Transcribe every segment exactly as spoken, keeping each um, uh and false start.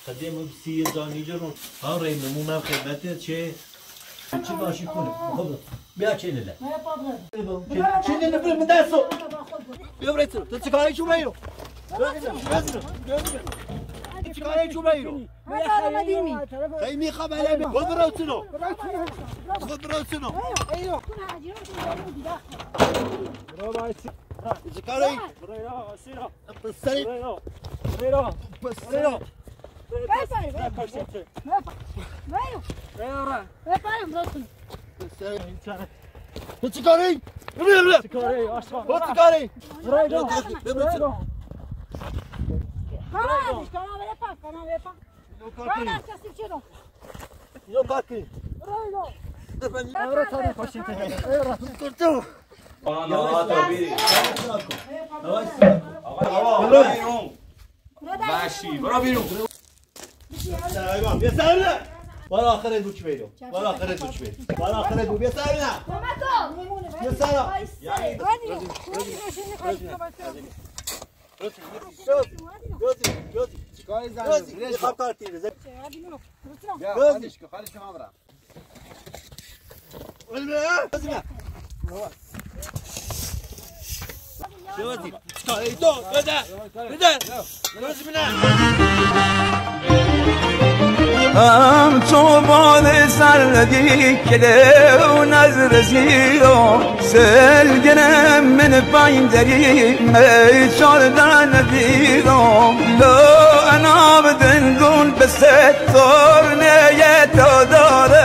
قدیم سی زانی جرون ها رای نمونم خدمت چه چی باشی کنه خب بیا چه لیله چه لیله بریم من دستو بیا برای تو چه کاری چوب ایرو چه کاری چوب ایرو خیلی خبره می خود برو سنو خود برو سنو برو باید چه کاری برو سیرا بسری برو بسری Vai, vai, vai. Vai. Vai, vai, para, pronto. What's going? What's going? What's going? Right on. Right on. Calma, calma, vai para, calma, vai para. Vai lá, se assistiu. Yo baki. Right on. Evra tane koşun tane. Evra. Kurtu. Ana tabiri. Yavaş. Hava. Birun. Bashi. Bro birun. Tamam. Bia sağına. Var آخر دو چی بیرو. var آخر دو چی بیرو. var آخر دو بیا سağına. بیا سağına. Yani. Gözü, gözü. چیکار زنگ؟ gözü. خب کار تیره. بیا خالیش که خالیش ما برم. gözü. gözü. چیکار ای تو؟ بده. بده. gözü bile. همچو باد سردی کده و نظر زیرا سلگنم من پایندری می چاردن دیرم لو انا بدندون به ستار نیت داره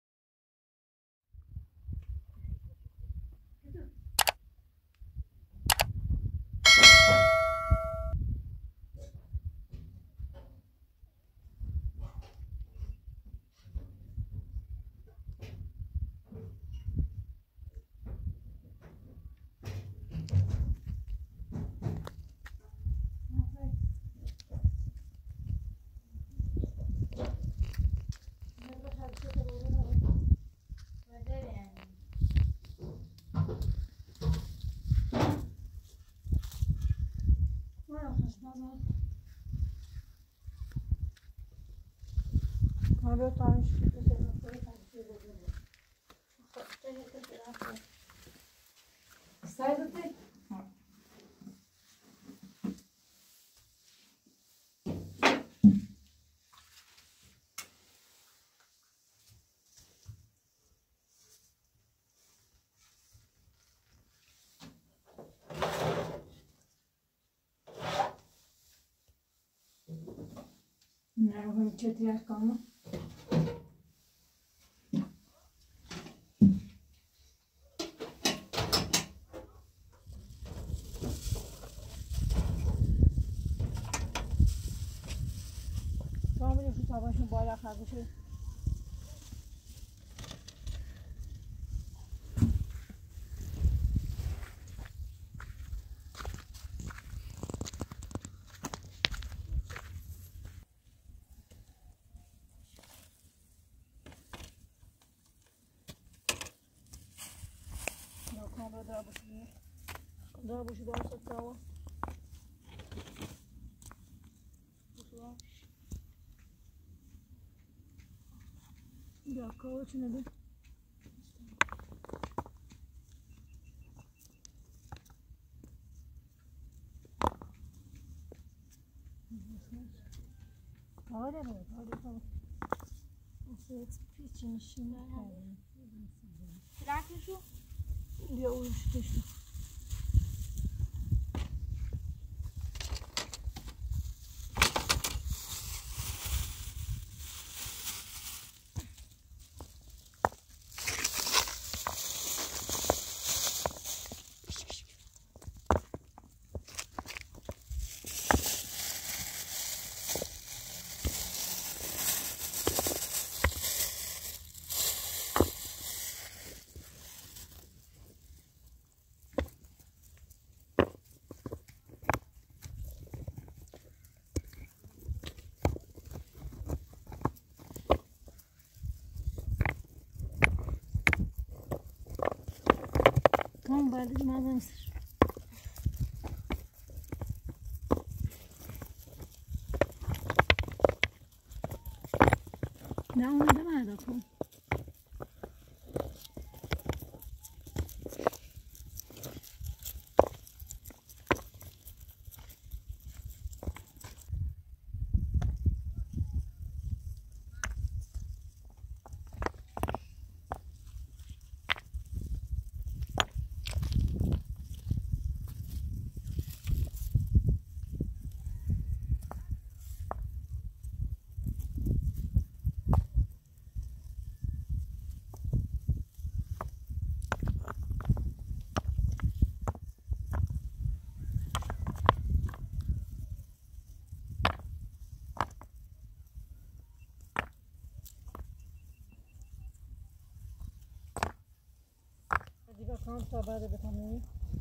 Ne yapayım çetiler kalma. Tamam ya şu tabaşın bayrağı kardeşi. Да, больше да, состава. Да, короче, надо. Hadi be, hadi tamam. Evet, için şimdi. Bırakın şu. Ya uğraştı işte. Tamam bari malzeme sır. نه اومده مردا کن دیگه کام تا بعد بکنی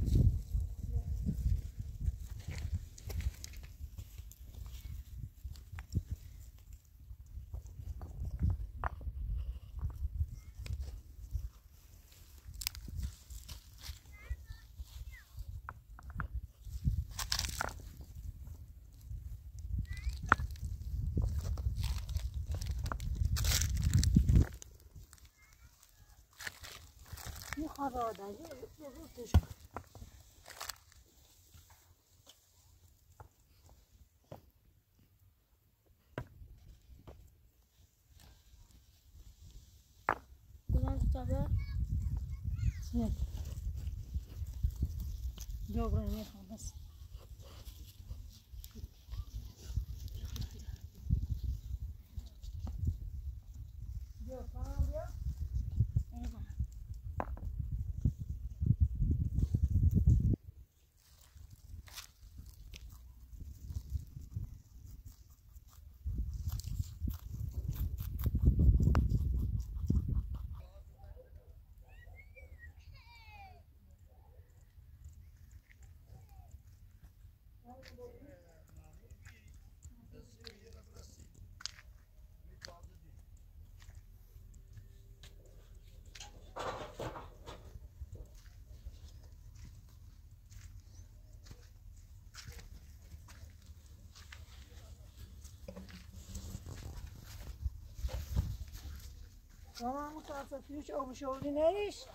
خرابه یه روزش کدام کتابه؟ نه جبران میخوام بس Tamam mı tarafta hiç olmuş oldu ne iş?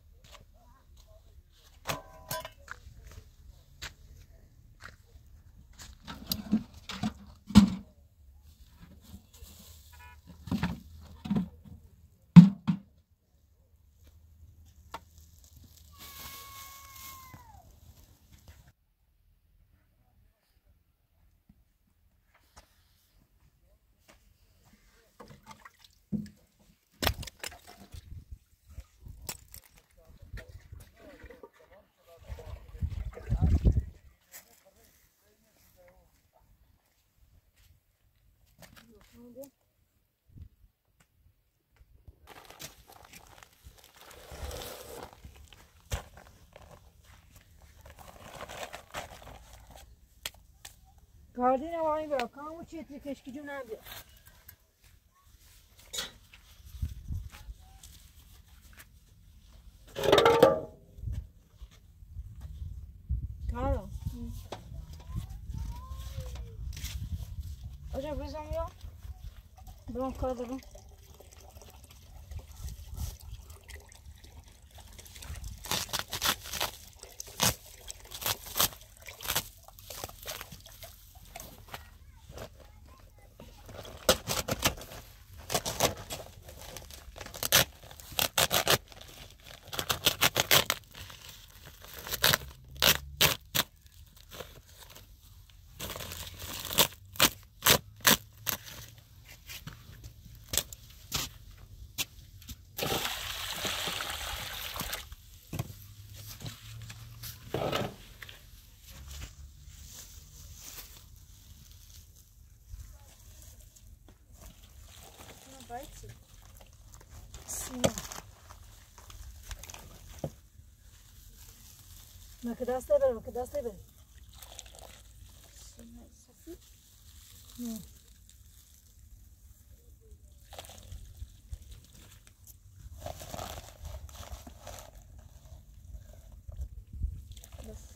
Gardine var mı? Kamu çetri keşke nerede? Karo. Hoca bizim ya. Bron kadro. ما كده استقبل ما كده استقبل بس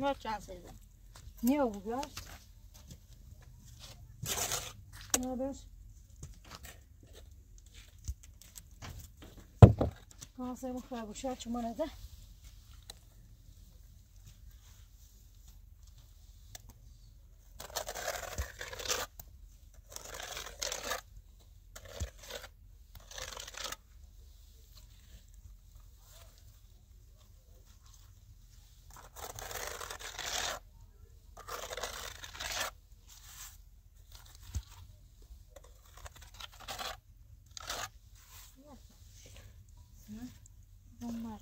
Not chances. Niye bu biraz? Ne haber? Kasaya mı bu şart çumana da? Bunlar.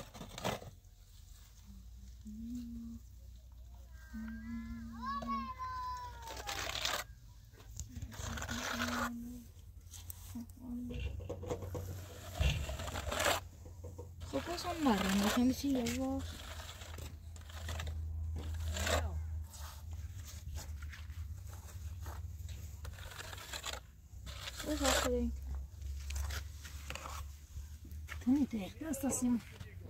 Pokoknya sembarang, macam sih ya Allah. Terus aku deh. Tani tek hastasıyım.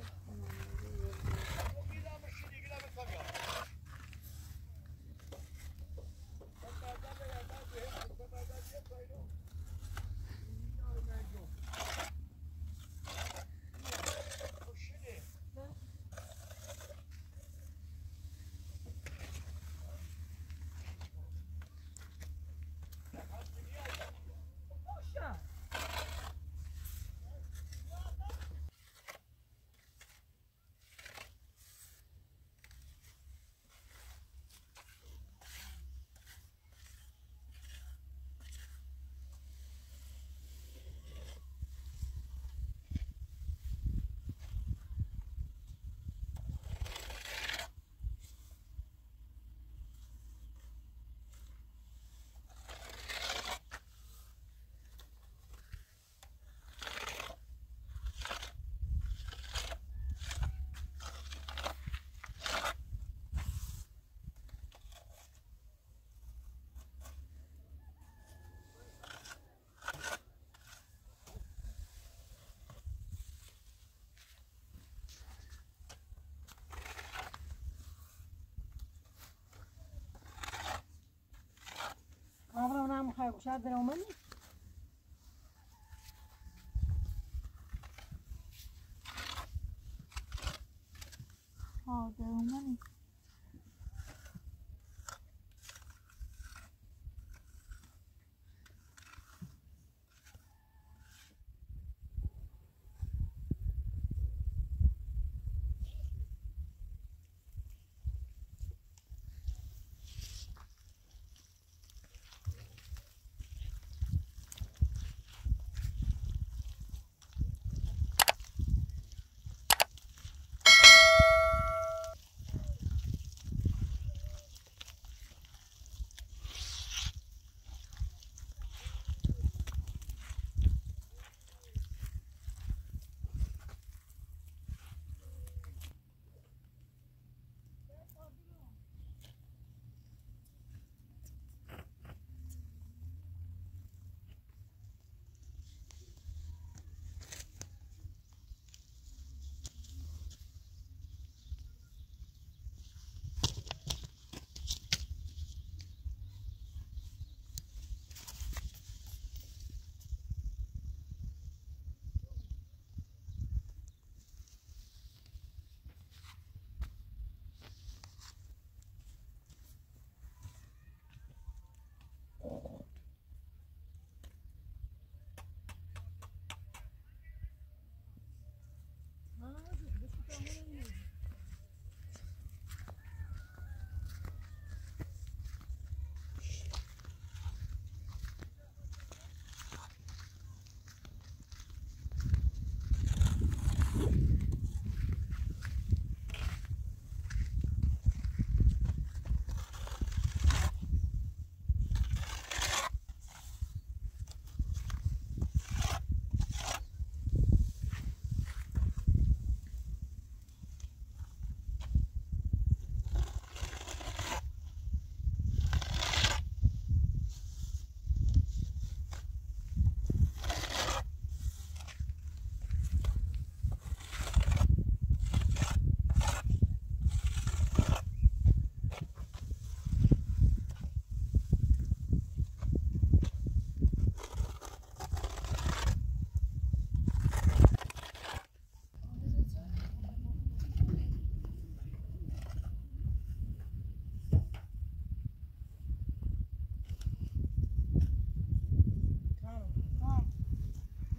Abram nam khay kushad dere umani. Oh, the money.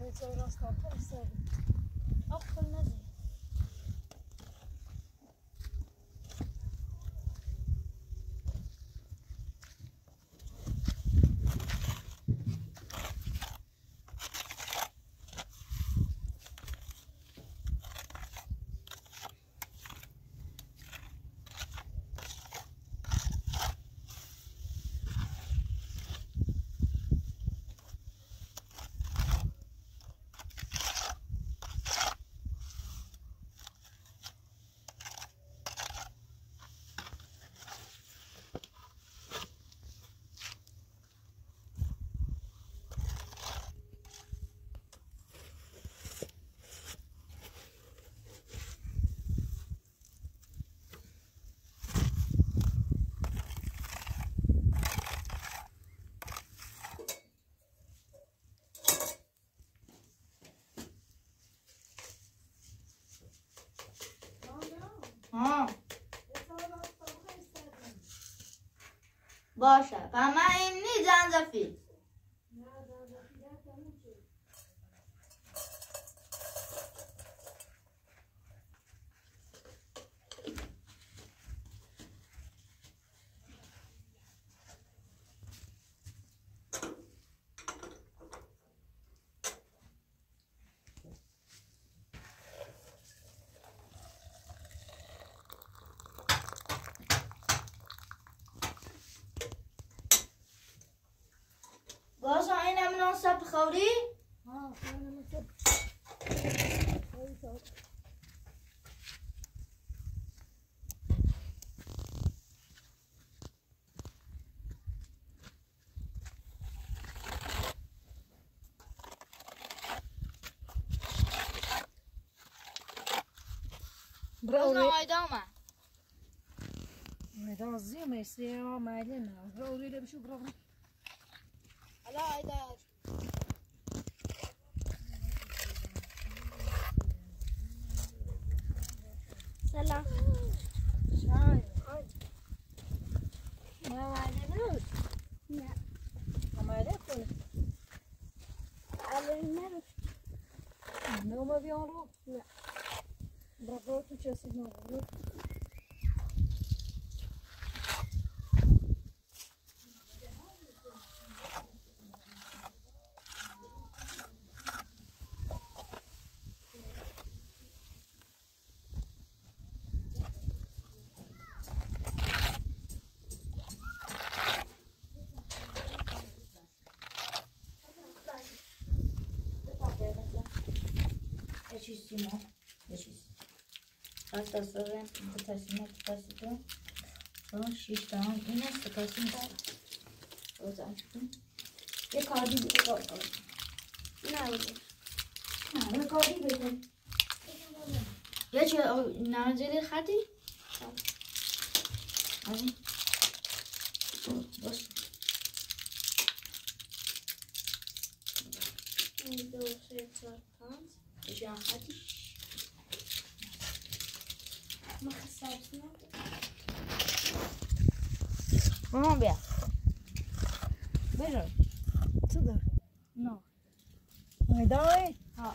بيتصور راس كارتون السابق أدخل نزل ها باشه فما اینی زنجفیل باشه اینم مناسب خوری؟ ها انا مصب برو آیدامه ميدان الزيم يصير ما علينا ضروري له بشوف رغم حالا آیدا سلام شاي ما علينا نه ما عليكم علينا نو ما بيعرف لا برافو تشوسي نو Muchísimo, muchísimo. Hasta sobre muchísimo, muchísimo. Son şişten yine sıkasın da. O zaman bir kadi bir kadi. Ne oldu? Ne bir kadi bir. Ya çe nazeli kadi? Hadi. Bas. Bir, deux, trois, quatre. جا خدي ما خسرتنا ماما بيا بيجو تقدر نو ميدان ها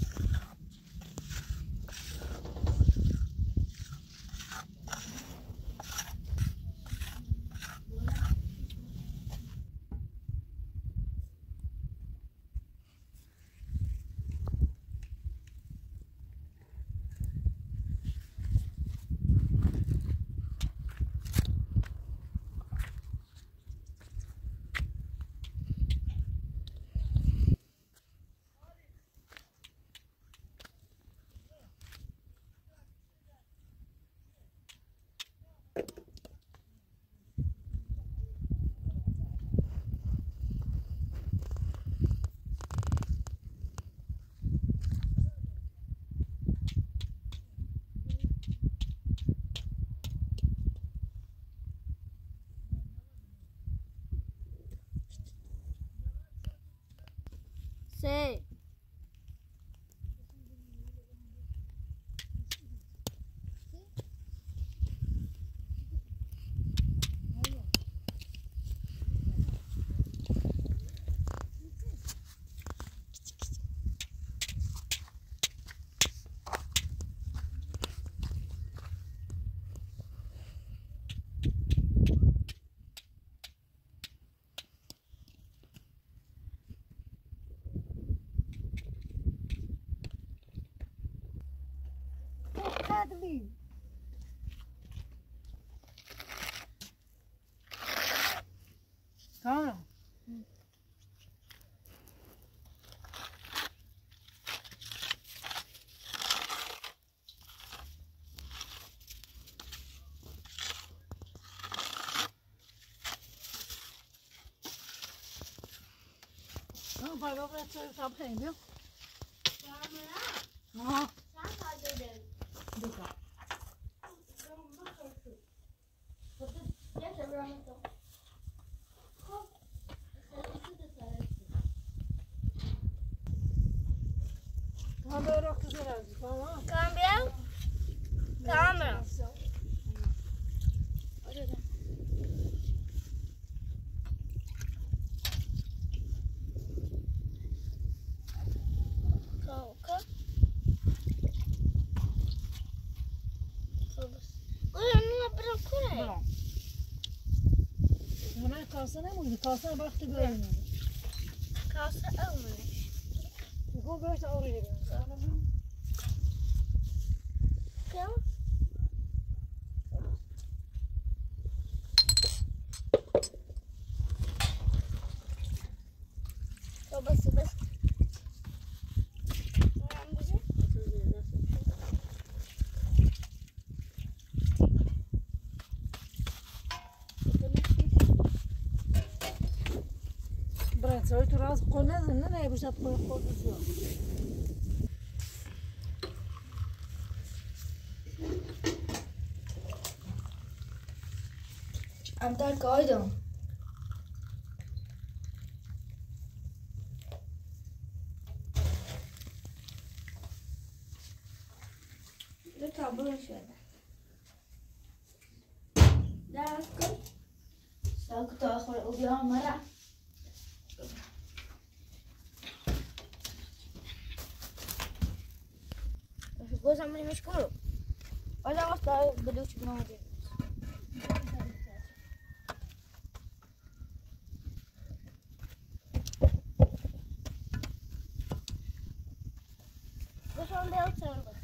سه اون بابا برات تا بخیر بیا ها Camera kızarız, tamam. Camera. Camera. Kalka. Uyanına bırak oraya. Bırak. Hemen kalsana mıydı? Kalsana baktı görmüyordu. Kalsa almış. Bu böyle oraya gidiyor. Tamam. Babası bas. Tamam bize. Брат, ой, tu raz koladın ne ne yapacak bu kodusu? Antar koydum. Lütfen bunu şöyle. Ders koy. Sakın tahır uyan mara. Gozam mı meşgul? Olha lá, بدو شو نادي. بس هم بيوصل بس.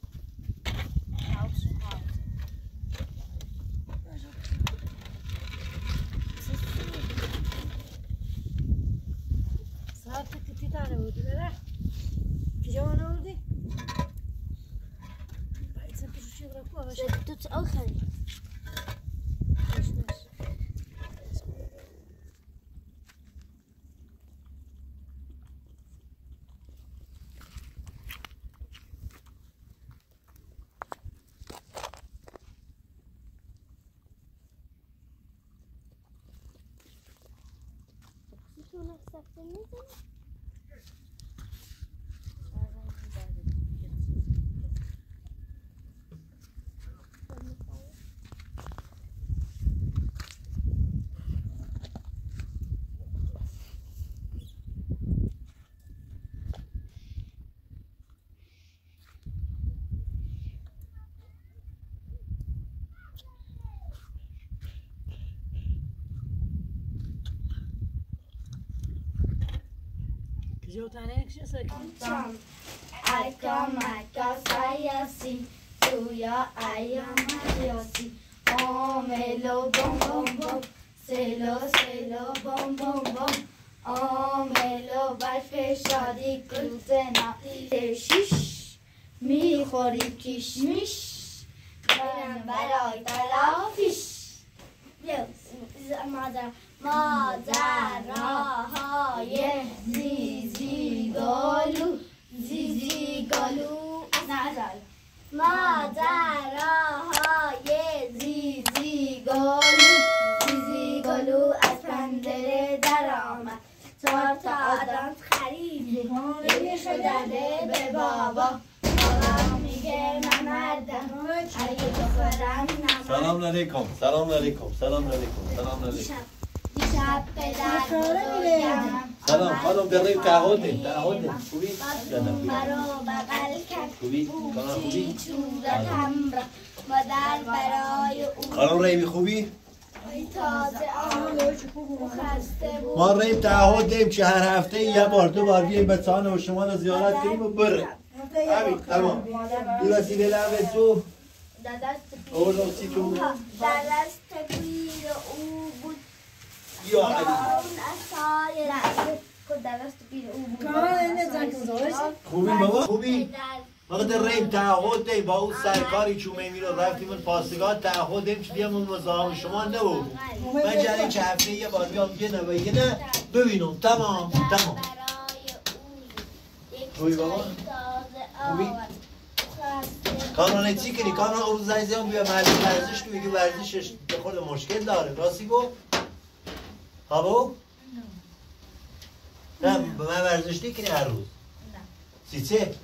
Saat kitti tane oldu böyle. Pijama ne oldu? Sen bir şey bırak ama şey tut آخر. Pijama tane kişi sakın. Arka marka sayasi, tuya ayamayasi. Omelo bom bom bom, selo selo bom bom bom. Omelo برف شادی کوزنا شیش میخوری کشمیش برم برای تلافیش مادر ماجراهای زیزی گالو زیزی گالو نزل ماجراهای زیزی گالو زیزی گالو از پنجره در آمد چهار تا آدم خرید یکیشو داده به بابا بابا میگه من مردم اگه بخورم سلام علیکم سلام علیکم سلام علیکم سلام علیکم دیشب پدر بزرگم سلام خانم بریم تعهد تعهد خوبی مرا بغل کرد خوبی کار خوبی صورتم را مادر برای او خانم ریمی خوبی تازه آن خسته بود ما ریم تعهد دیم که هر هفته یه بار دو بار بیاییم به تانه و شما رو زیارت کنیم و بره همین تمام دو وسیله لعبه تو در دست او راستی تو در دست پیر او بود یا علی اون اصای رسه که در دست پیر او بود خوبی بابا خوبی در ما قدر ریم تعهد دیم با اون سرکاری چومه می رو رفتیم اون پاسگاه تعهد دیم که دیگه اون مزاحم شما نبود من جایی که هفته یه بار بیام یه نه و یه نه ببینم تمام تمام خوبی بابا؟ خوبی؟ کامران چی کنی؟ کامران اون روز زنگ زدم بیا معلم ورزش تو بگی ورزشش به خود مشکل داره راستی گفت؟ خب؟ نه به من ورزش نکنی هر روز؟ نه سیچه؟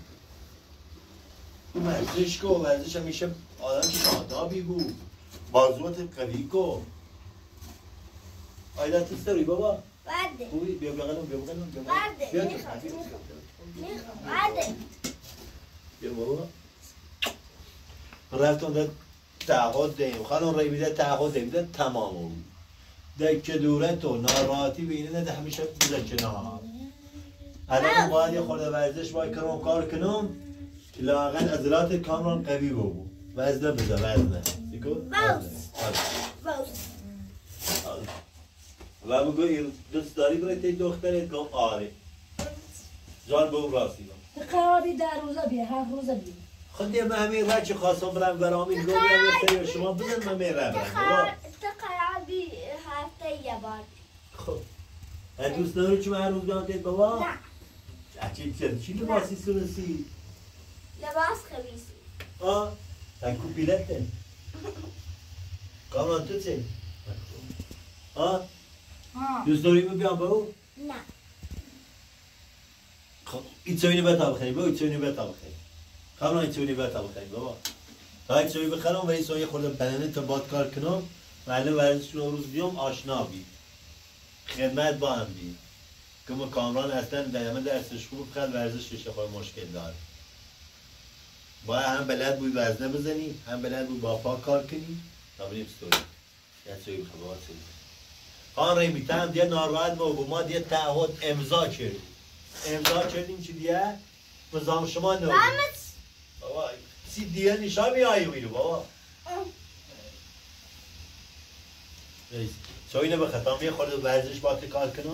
ورزش کو ورزش همیشه آدم شادابی بود بازوات قوی کو آیدا تو ستاری بابا؟ برده خوبی؟ بیا بغلم بیا بغلم بیا برده بیا میخوام برده بیا بابا رفتم ده تعهد دهیم خانم رای بیده تعهد دهیم ده تمام بود دکه دوره تو ناراحتی بینه نه ده همیشه بوده کنار الان باید یه خورده ورزش باید کنم کار کنم که لااقل عضلات کامران قوی بود وزنه بده وزنه دیگه و بگو دوست داری برای تی دخترت گم آره جان به اون راستی گم قراری در روزا بیا هر روزا بیا خود یه همین رای چه خواستم برم برام این گم یه سری شما بزن من میرم برم تقربی هفته یه بار خب دوست داری چون هر روز بیام تید بابا؟ نه چی چی چی لباسی سونسی؟ لباس خمیسی آه تا کوپیلته کامران تو چه؟ آه دوست داری بیام بابا؟ نه خب ایتسوینی بتا بخری بابا ایتسوینی بتا بخری کامران ایتسوینی بتا بخری بابا تا ایتسوینی بخرم و ایتسوینی خورده بدنه تا باد کار کنم معلم ورزش رو روز بیام آشنا بی خدمت با هم بی که ما کامران اصلا دایما درسش خوب خیلی ورزش بشه خواهی مشکل داره باید هم بلد بود وزنه بزنی هم بلد بود با پا کار کنی تا بریم ستوری یه سوی بخواه سوی خان رای میتم دیگه ناراحت با ما دیگه تعهد امضا کردیم امضا کردیم چی دیگه؟ نظام شما نو بابا سی دیگه نشان میایی میرو بابا سوینه به خطام یه خورده ورزش با که کار کنم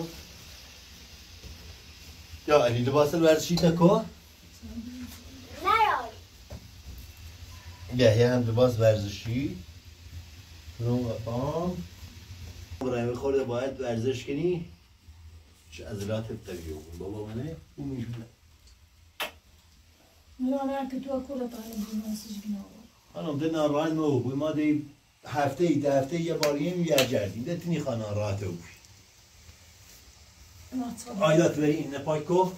یا علی لباس ورزشی تکو؟ نه یاری بیا یه هم لباس ورزشی رو و پام برای خورده باید ورزش کنی چه عضلات قوی بود بابا منه اون میبینه نه که تو اکولا پایین بیماسیش گناه خانم ده ناراحت مو بود ما دی هفته ای ده هفته یه باریم یه جردیم ده تینی خانه ناراحت بود آیدات بری این نپای کو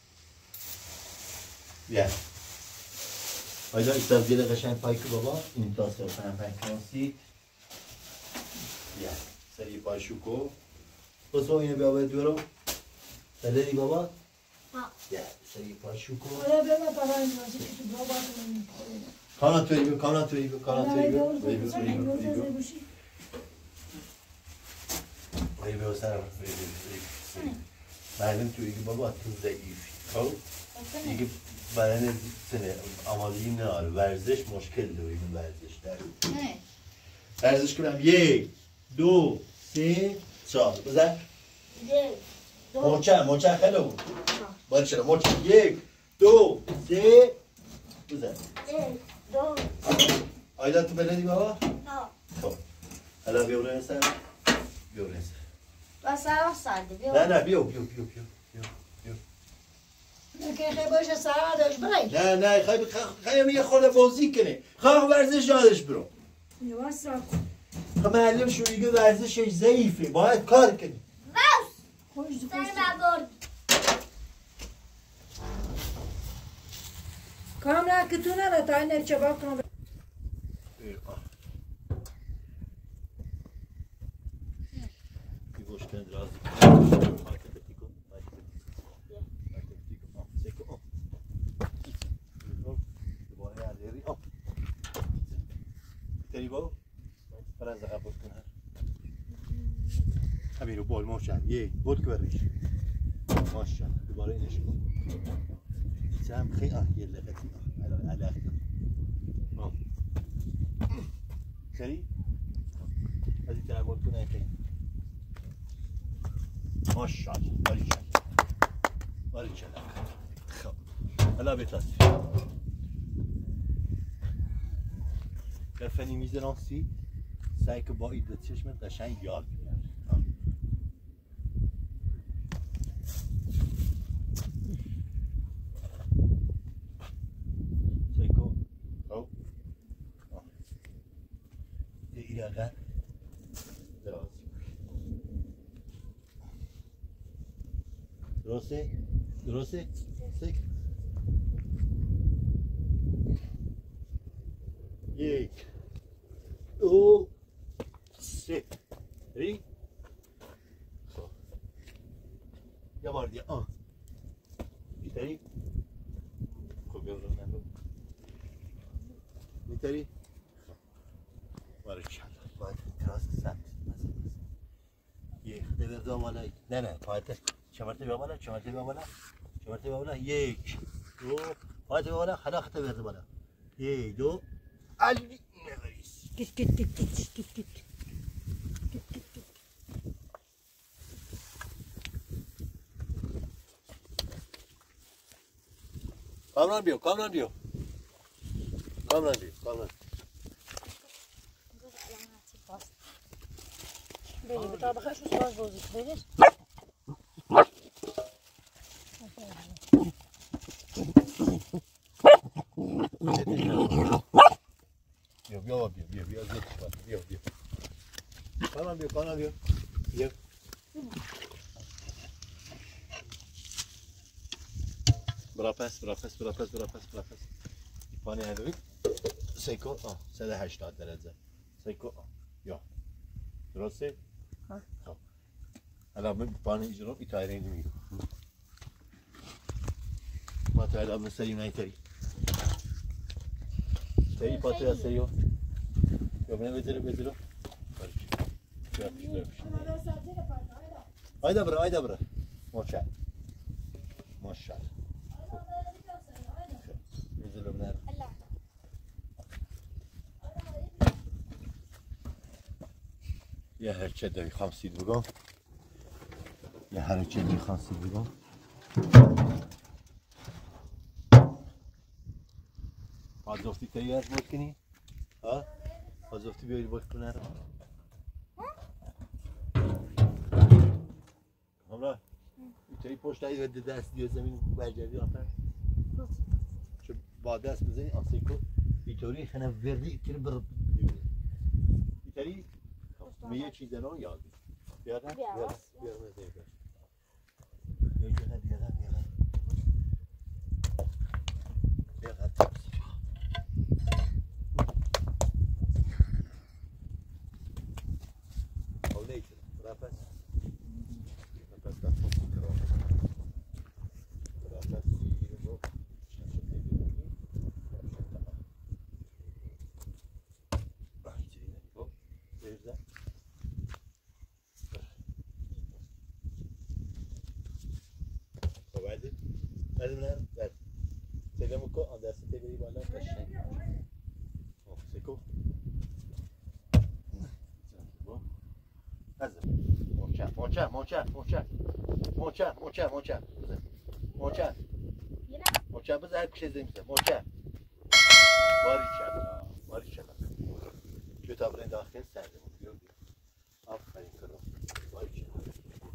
بیا آیدات استاف دیده قشنگ پای کو بابا این تاسه فهم پنج کنسی بیا سری پای شو کو بسو اینو بیا باید دورو سلی بابا بیا سری پای شو کو حالا به ما پرای نازی که تو بابا کنیم کانا توی بگو کانا توی بگو کانا توی بگو توی بگو توی بگو توی بگو توی بگو سر معلوم توی بگو بابا تو ضعیفی خب دیگه بدن سنه آمادگی نداره ورزش مشکل داره این ورزش در ورزش کنم یک دو سه چهار بزن موچه موچه خیلی بود باید چرا موچه یک دو سه بزن دو آیدا تو بلدی بابا؟ نه خب حالا بیا برای سر بیا برای سر بس هر سرده بیا نه نه بیا بیا بیا بیا بیا که خیلی باشه ساعت داشت برای نه نه خیلی خیلی یه خورده بازی کنه خواه ورزش یادش برو یواش ساعت خب معلم شو میگه ورزشش ضعیفه باید کار کنی موس خوش سر مبرد کاملا که تو نره تا این ارچباب کنم Gostando de همین رو بال ماشن یک بود که بریش ماشن دوباره اینش کن سم خیلی آه یه لقتی آه علاق آه سری از این طرف بود کنه خیلی ماشاءالله باریکلا باریکلا خب حالا بتاس کفنی میزناسی سعی که با ایده چشمت قشنگ یاد بیاری درسته؟ درسته؟ سک یک دو سه ری خب یه بار دیگه آه میتری؟ خب بیا رو نگو میتری؟ باره کلا باید تراس سمت یک دو دو بالا نه نه باید چمرته بیا بالا چمرته بیا بالا چمرته بیا بالا یک دو باید بیا بالا خلا خطه بیا بالا یک دو علی نوریس گیت گیت گیت گیت گیت گیت کامران بیو کامران بیو کامران بیو کامران بری به طابقه شو سواز بازی بری بیا بیا بیا بیا بیا زود بیا بیا کامران بیو کامران بیو بیا برا پس برا پس برا پس برا پس برا پس پانی هدوی سیکو آه سه هشتاد درجه سیکو آه یا درسته؟ خب الان من پانی اجرام ای تایره اینو میگم ما تو الان سری نه تری تری پاتر سریو یا من بذاره بذاره آیدا برا آیدا برا ماشاءالله ماشاءالله یه هرچه دوی خمسید بگم یه هرچه دوی خمسید بگم آزفتی تایی از بود کنی؟ ها؟ آزفتی بیاری باید کنه رو همراه تایی پشت هایی و دست دیو زمین برگردی آخر چون با دست بزنی آسه کن بیتوری خنه وردی کنه بر دیونه بیتاری می یه چیز رو یاد بیارم بیارم بیارم بیارم بیارم بیارم بیارم بیارم حاله ایتر برافت برافت برافت برافت بعد من بعد تلمو کو آن دست تبری بالا قشنگ خب سکو از موچه موچه موچه موچه موچه موچه موچه موچه موچه بز هر کسی زمین موچه باری چلا باری چلا کتاب رند داخل سرده بود آفرین کنم باری چلا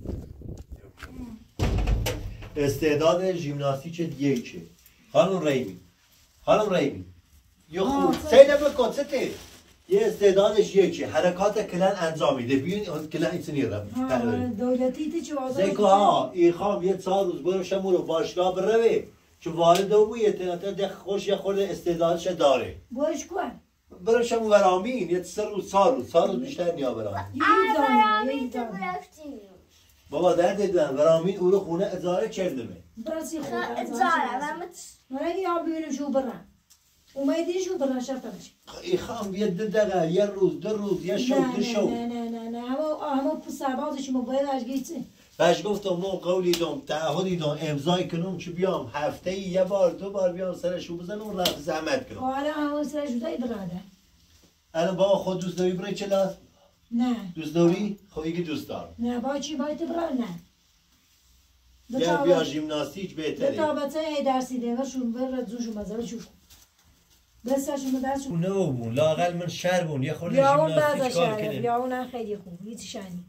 استعداد ژیمناستیک یکه خانم ریمی خانم ریمی یه خوب سیده بکن سته یه استعدادش یکه حرکات کلن انجام میده بیون کلن ایسی نیرم دولتی تی چه واسه زیکو ها ای خام یه چهار روز برو شمو رو باشگاه بروه چون وارد او یه تناتا ده خوش یه خورده استعدادش داره باش کن برو شمو برامین یه سه روز چهار روز چهار روز بیشتر نیا برامین یه دانه یه دانه بابا درد دیدن برامین او رو خونه ازاره چردمه برسی خونه ازاره من اگه یا ببینم شو برن اومدی شو برن شرط نمیشه ای خام یه دو دقیقه یه روز دو روز یه شو دو شو نه نه نه نه اما اما سربازش موبایل اش گیچه باش گفتم ما قولی دام تعهدی دام امضای کنم چه بیام هفته یه بار دو بار بیام سرشو بزنم و رفت زحمت کنم حالا همون سرشو دایی براده الان بابا خود دوست داری برای چلا؟ نه دوست داری؟ خب یکی دوست دارم نه با چی باید برای نه بیا بیا ژیمناستیک بهتره تا بچه ای درسی دیگه شون بر زوشو مزار چوش بسشون درسشون نه بون لاقل من شهر بون یه خورده یا اون ژیمناستیک بعد کار شهر کنه یا اون خیلی خوب هیچ شانی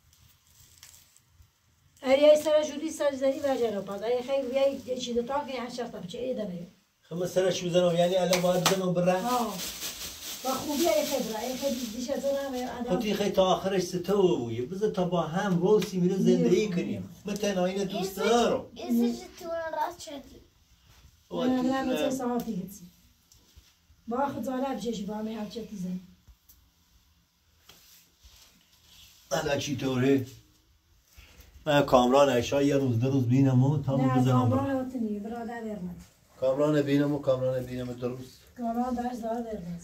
اری سرشو دی سر زدی برجا پاد ای خیلی یه چیز تا که هر شخص بچه ای داره خب سرش بزنم یعنی الان باید بزنم برن ها با خوبی ای خبره ای خیلی دیشه زنم خودی خیلی تا آخرش ستو بویه بذار تا با هم روسی میره زندگی کنیم من اینه دوست دارم این سجتون راست شدی نه نه نه چه ساعتی گیتی با خود زاره بچشی با همه هفته تیزه حالا چی طوره؟ من کامران اشیا یه روز دو روز بینم و تا نه بزنم کامران هاتنی برادر ورمد کامران بینم و کامران بینم دو روز کامران درش زاره ورمد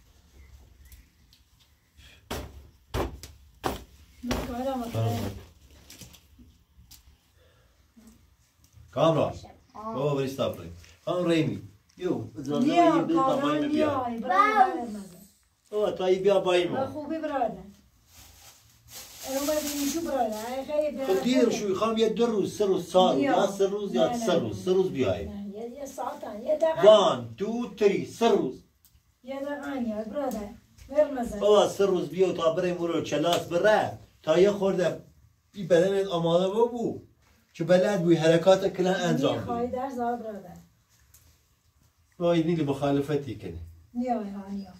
کامران بابا بری صبری خانم ریمی یو بیا کامران بیا برادر ورمد بابا تایی بیا بایی ما خوبی برادر اون باید اینشو برادر خیلی خب دیر شوی خواهم یه دو روز سه روز سال یا سه روز یا سه روز سه روز بیایی یه ساعتان یه دقیقه وان دو تری سه روز یه دقیقه یا برادر ورمزه بابا سه روز بیا تا بریم رو کلاس بره تا یه خورده این بدنت آماده بابو که بلد بوی حرکات کلان انجام بدی خواهی در زار برادر وای نیلی مخالفتی کنی نیا ها نیا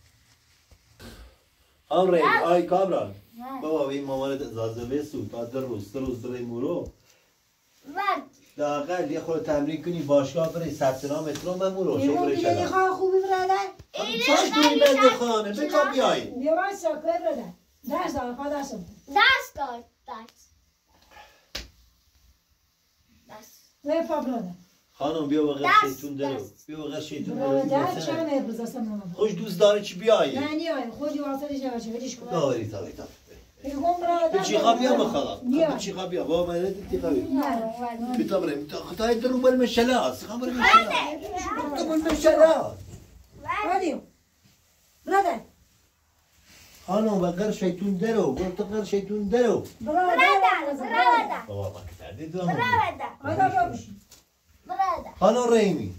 آم ریم آی کامران بابا این مامانت اجازه بسو تا در روز سه روز بریم رو بعد داقل یه خورده تمرین کنی باشگاه بری ثبت نام اترام من رو شو بری دیگه کلاس خواه خوبی برادر چاش دوی بنده خانه بکا بیایی بیا باید ساکه برادر در زار خواه درست دست دار دست دست نه پا برادر خانم بیا بغیر دست، شیطون درو دست. بیا بغیر شیطون برادر چه درو امروز اصلا مامان خوش دوست داری چی بیایی نه نیا خودی واسه جواشه بدیش کن داری تا تا بگم برادر تو چی خواه بیا بخدا بیا. تو چی خواه بیا بابا من تی خواه بیا نه بیتا بریم تا خدای درو بریم مشلاس خواهم بریم مشلاس تو بریم مشلاس بادیو برادر خانم بغیر شیطون درو برو تو بغیر شیطون درو برادر برادر بابا ما که تردید دو برادر آدا بابش برادر خانم ریمی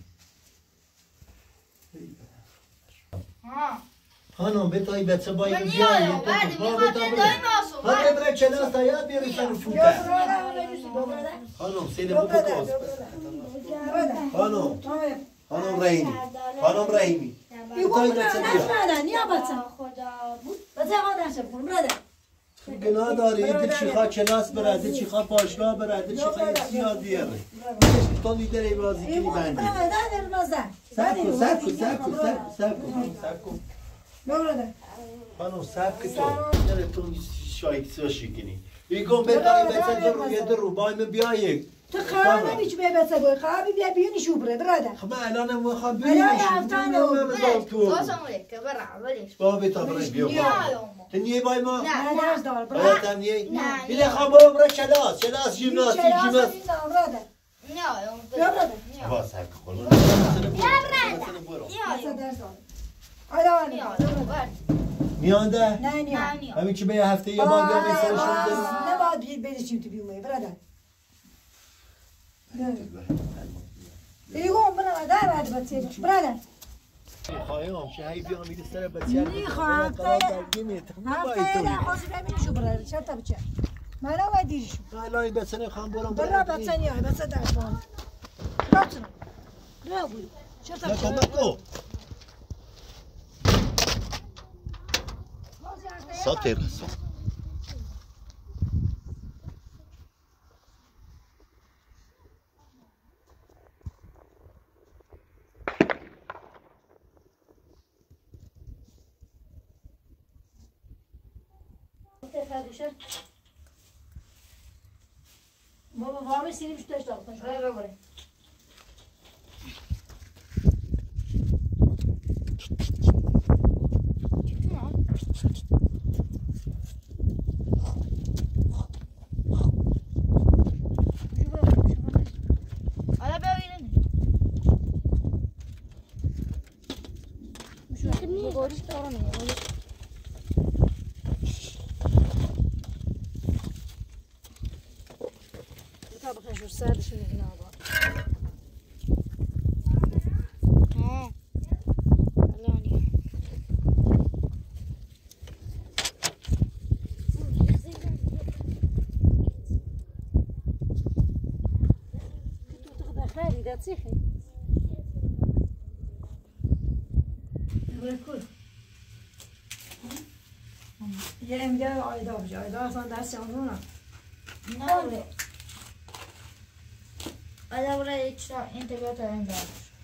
ها خانم بتایی بچه بایی من بیایی نیایم بعد میخواد دای ماسو خانم برای کلاس تا یاد بیاری سر یا فوته برادر بجوسی برادر خانم سیده بکو کس برادر خانم تمام خانم رحیمی خانم رحیمی بگم برادر برادر نیا بچه خدا بود بچه آقا درشه بکن برادر گناه داری دل چی خواه کلاس بره دل چی خواه پاشگاه بره دل چی خواه یاد بیاره تو لیدر بازی کنی بندی برادر برادر سب کن سب کن سب کن سب سب کن سب کن برادر خانم سب کن تو نره تو شایکسی شکنی بگم بتایی بچه در رو یه در رو بای من بیایی تو خواه نمیچ به بچه گوی خواه بیا بیانی شو بره برادر خب من الان میخوام الان بیایش هفتانه من بزار تو واسه که برا ولیش بابا بیتا برای بیا تو نیه بای ما نه درس دار باید برادر هم نیه نه، بیده خواه برو برای کلاس کلاس جیمناستی جیمناست برادر نیایم بیا برادر با سب کن بیا برادر بچه نیایم درس دار آدا نیایم برد میانده نه نیا نه نیایم همین که به یه هفته یه بار بیام این سرشون نه باید بید بدیشیم تو بیومه برادر بگم برادر بعد بچه برادر خواهیم که هی بیام میده سر بچه میخوام قرار تا- درگیمه هفته یه خوشی ببینی شو برادر چه تا بچه من رو باید دیرشو الان این بچه نخوام برم برا بچه نیای بچه درس دار بچه نه بوی چه تا نکن بچه بکو ساتر ساتر بابا وامه سینیم شو داشت دارم برا برا حالا ببینید شو بگوش تو رو تا بخش رو سرش میگن آقا ها الانی تو خدا خیلی داد سیخی بکن آیدا بشه آیدا اصلا دست یانونه نه آیدا برای چرا این تبیات ها این دار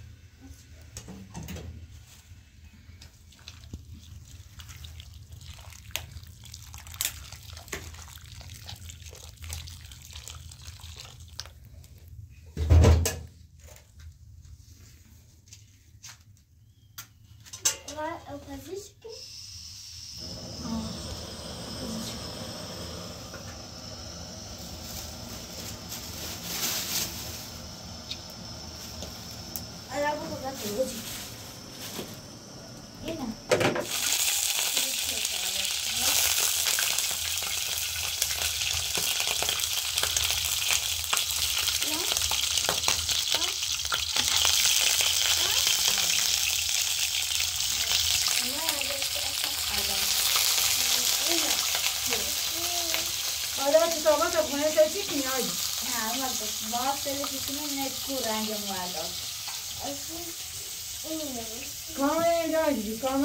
کامه اینجا دیدی کامه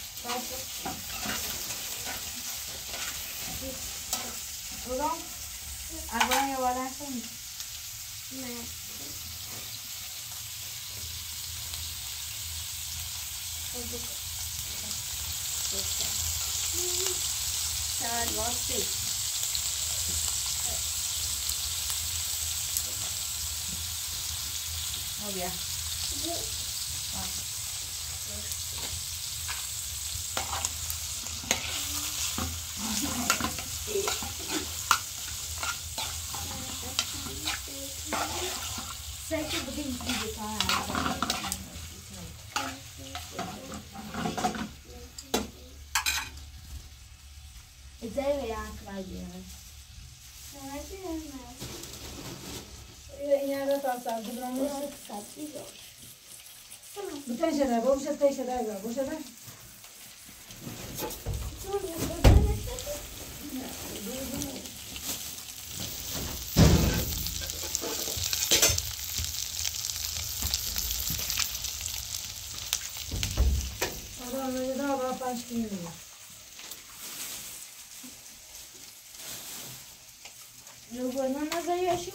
بودم اگران یه بادن کنید نه ساعت واسه Oh yeah. Sete bugün bir tane. İzle ve yankılayacağız. این یه تا سال بودم بتن شده با بشه تا شده با بشه ده آدم میده با پنج کیلو رو گرنا نزایشی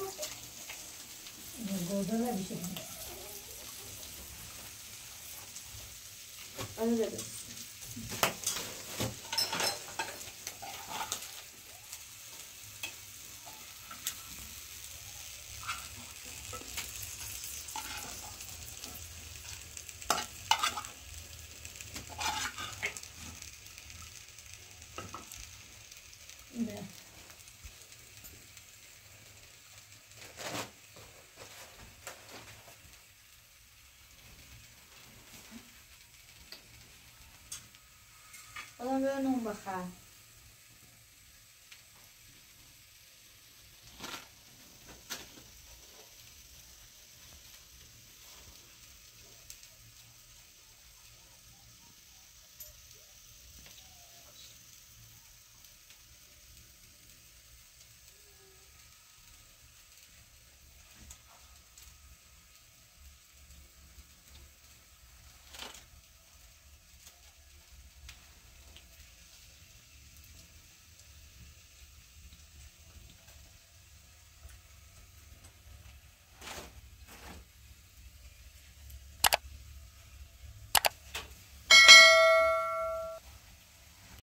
گوزه نمیشه آره بده آدم به نون بخواه